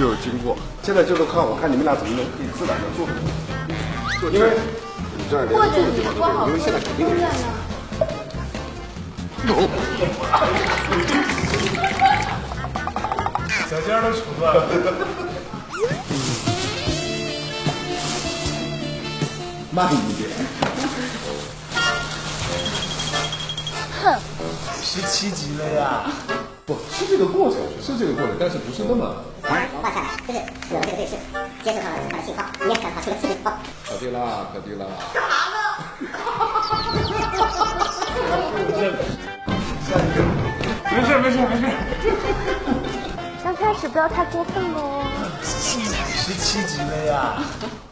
就有经过。现在就是看你们俩怎么能可以自然的做，因为你这儿连坐的地方都没有，因为现在肯定有。 小尖儿都杵断了。 慢一点。 哼 ，17级了呀！ 不是这个过程，但是不是那么。 然后融化下来，就是有了这个对视，接受到了它的信号，你也想发出了信号。 可对啦，可对啦。 干嘛呢？ 没事。 刚开始不要太过分喽。 17级了呀！